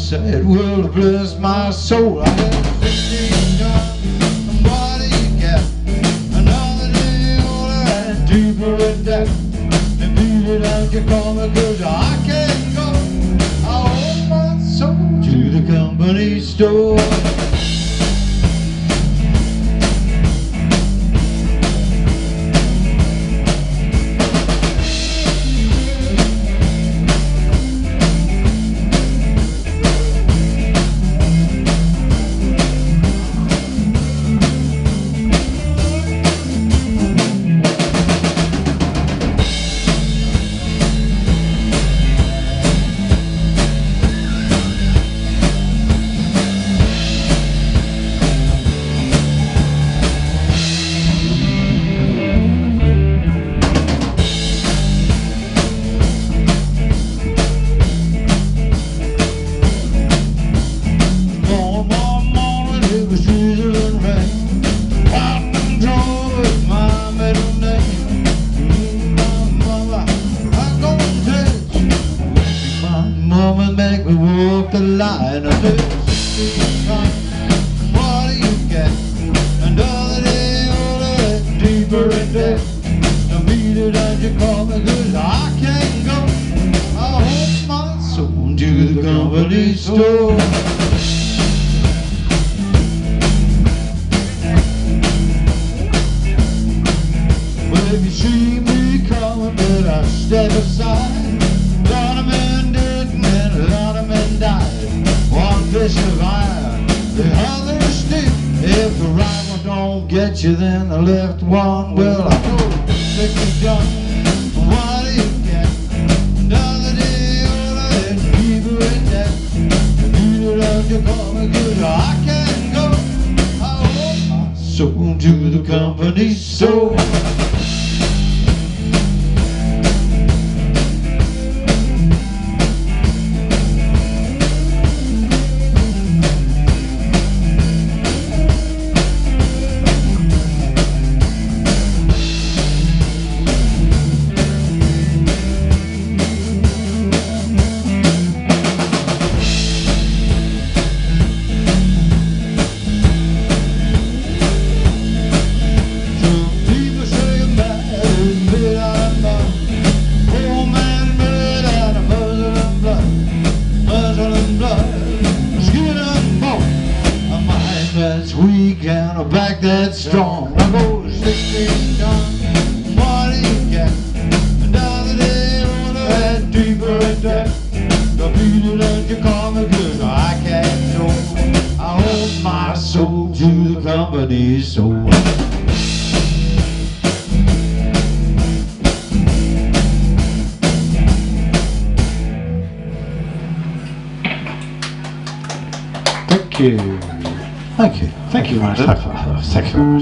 said, well, bless my soul, I had 16 guns, and what do you get? Another day older and deeper in debt. They beat it out, you call me, 'cause I can't go. I owe my soul to the company store. Mama make me walk the line of this. What do you get? Another day older, deeper in debt. Now beat it and you call me, 'cause I can't go. I hold my soul to the company store. Well, if you see me coming, but I step aside. Lot of men didn't and a lot of men died. One fish survived, the other still. If the right one don't get you, then the left one will. I go, take me gun, what do you get? Another day older and deeper in debt. You beat it up, you call me, 'cause I can't go. I owe my soul to the company store. That's weak and a back that's strong. I go 16 guns, what do you get? Another day older and deeper in debt. The beat it and you call me, 'cause I can't show. I hold my soul to the company store. Thank you. Thank you. Thank you very much. Thank you very much.